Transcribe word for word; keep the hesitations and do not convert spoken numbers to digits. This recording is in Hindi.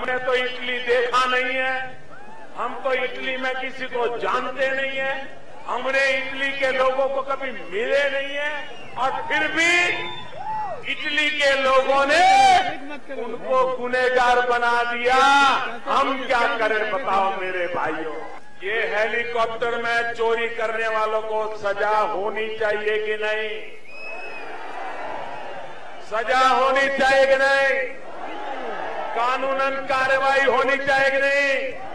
हमने तो इटली देखा नहीं है, हम तो इटली में किसी को जानते नहीं है, हमने इटली के लोगों को कभी मिले नहीं है, और फिर भी इटली के लोगों ने उनको गुनहगार बना दिया। हम क्या करें बताओ मेरे भाइयों। ये हेलीकॉप्टर में चोरी करने वालों को सजा होनी चाहिए कि नहीं? सजा होनी चाहिए कि नहीं? कानूनन कार्रवाई होनी चाहिए कि नहीं?